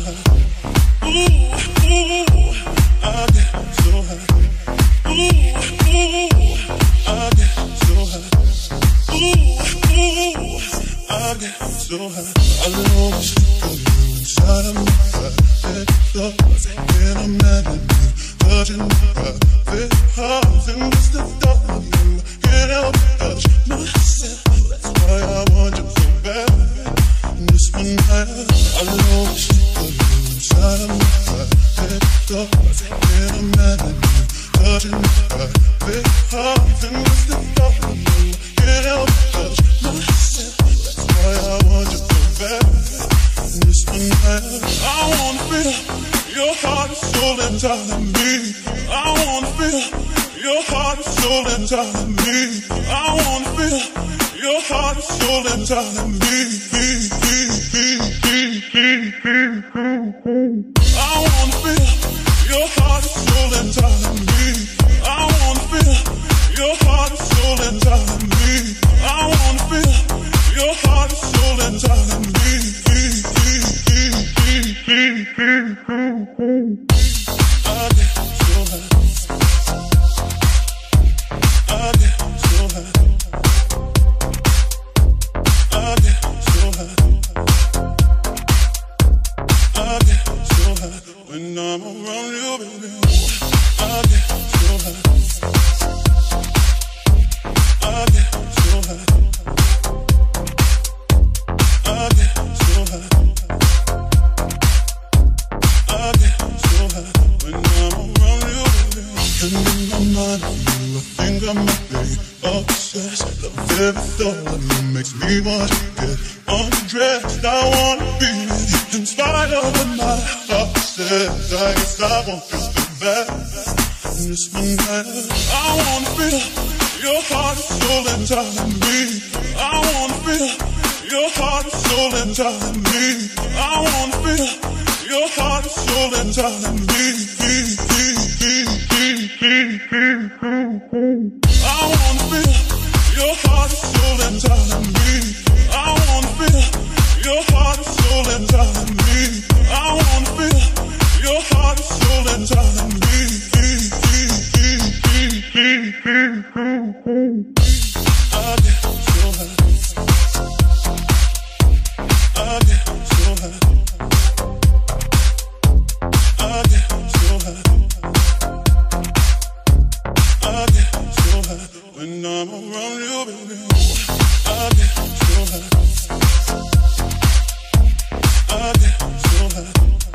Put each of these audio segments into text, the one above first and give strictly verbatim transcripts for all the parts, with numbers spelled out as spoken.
high. Ooh, ooh, I get so high. Ooh, ooh, I get so high. Ooh, ooh, I get so high. I know it's you inside of my head. Thoughts when I'm mad at you, touching my private heart, and it's the thought you can't help but touch myself. That's why I want you so bad. And this one night, I know it's you inside of my head. Thoughts when I'm mad at you, touching my private heart, and it's the thought you can't help but touch myself. That's why I want you so bad. And this one night, I wanna feel your heart and soul inside of me. I wanna feel your heart and soul inside of me. I wanna feel your heart and soul inside of me. I wanna feel your heart and soul inside of me. I wanna feel your heart and soul inside of me. I wanna feel your heart and soul inside of me. I get so high. I get so high. I get so high. I get so high when I'm around you, baby. I get so high. I get so high. I get so high. I get so high when I'm around you, baby. And in my mind, I think I might be obsessed. The very thought of you makes me want to get undressed. I wanna be with you in spite of what my heart says. I guess I won't feel so bad. And this one night, I wanna feel your heart and soul inside of me. I wanna feel your heart and soul inside of me. I wanna feel your heart and soul inside of me. I wanna feel your heart and soul inside of me. I wanna feel your heart and soul inside of me. I wanna feel your heart and soul inside of me. I get so high. I get so high. I get so high. I get so high when I'm around you, baby. I get so high. I get so high.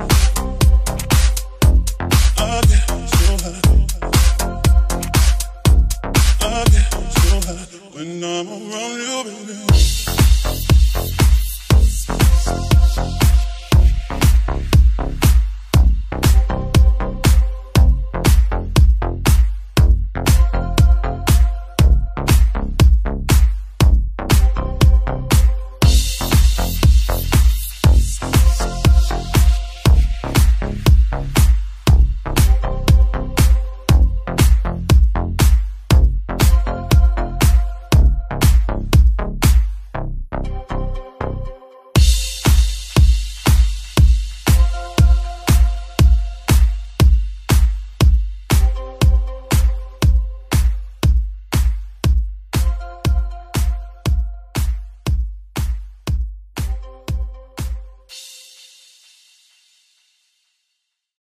I get so high. I get so high when I'm around you, baby.